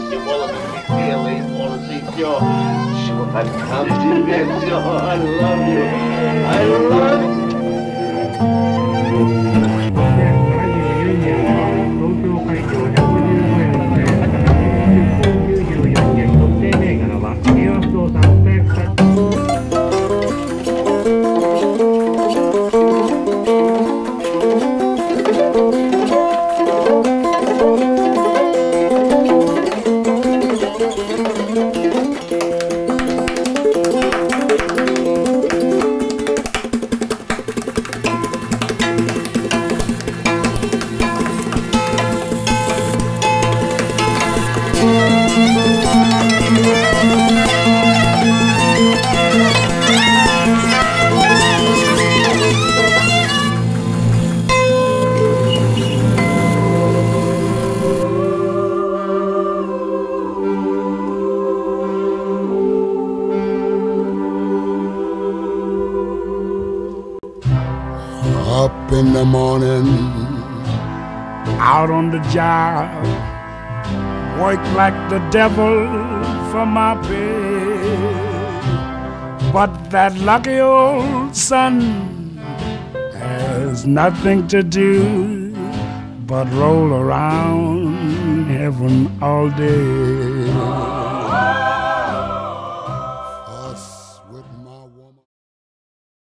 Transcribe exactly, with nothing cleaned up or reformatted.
Grazie, buona per lei, buona sitio. Siamo tanti diversi. Oh, I love you. I love you. 東京海峡ひゃくじゅうごえんできゅうじゅうよんえん特定銘柄は平和不動産スペーク Up in the morning, out on the job, work like the devil for my pay. But that lucky old sun has nothing to do but roll around heaven all day.